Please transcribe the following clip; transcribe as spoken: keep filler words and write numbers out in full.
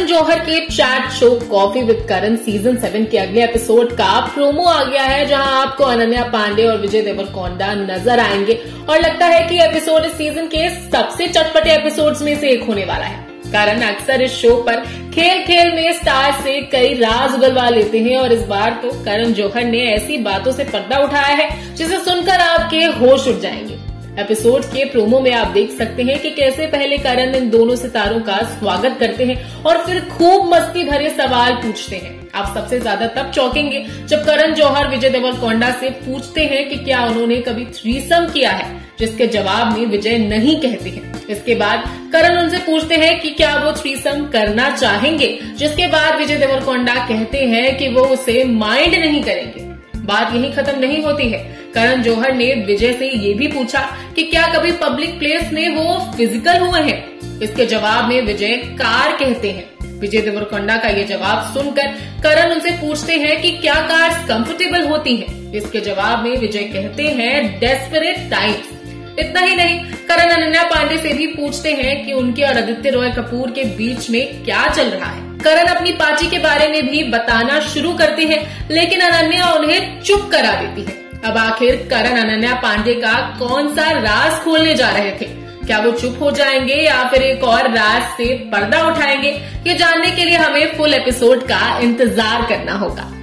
करण जौहर के chat show coffee with Karan season seven के अगले एपिसोड का प्रोमो आ गया है, जहां आपको अनन्या पांडे और विजय देवरकोंडा नजर आएंगे और लगता है कि एपिसोड इस सीजन के सबसे चटपटे एपिसोड्स में से एक होने वाला है। करण अक्सर इस शो पर खेल खेल में स्टार से कई राज उगलवा लेते हैं और इस बार तो करण जौहर ने ऐसी बातों से पर्दा उठाया है जिसे सुनकर आपके होश उड़ जाएंगे। एपिसोड के प्रोमो में आप देख सकते हैं कि कैसे पहले करण इन दोनों सितारों का स्वागत करते हैं और फिर खूब मस्ती भरे सवाल पूछते हैं। आप सबसे ज्यादा तब चौंकेंगे जब करण जौहर विजय देवरकोंडा से पूछते हैं कि क्या उन्होंने कभी थ्रीसम किया है, जिसके जवाब में विजय नहीं कहते हैं। इसके बाद करण उनसे पूछते हैं कि क्या वो थ्रीसम करना चाहेंगे, जिसके बाद विजय देवरकोंडा कहते हैं कि वो उसे माइंड नहीं करेंगे। बात यही खत्म नहीं होती है। करण जौहर ने विजय से ये भी पूछा कि क्या कभी पब्लिक प्लेस में वो फिजिकल हुए हैं। इसके जवाब में विजय कार कहते हैं। विजय देवरकोंडा का ये जवाब सुनकर करण उनसे पूछते हैं कि क्या कार्स कंफर्टेबल होती हैं। इसके जवाब में विजय कहते हैं डेस्परेट टाइम्स। इतना ही नहीं, करण अनन्या पांडे से भी पूछते हैं कि उनके और आदित्य रॉय कपूर के बीच में क्या चल रहा है। करण अपनी पाची के बारे में भी बताना शुरू करते हैं, लेकिन अनन्या उन्हें चुप करा देती है। अब आखिर करण अनन्या पांडे का कौन सा राज खोलने जा रहे थे? क्या वो चुप हो जाएंगे या फिर एक और राज से पर्दा उठाएंगे? ये जानने के लिए हमें फुल एपिसोड का इंतजार करना होगा।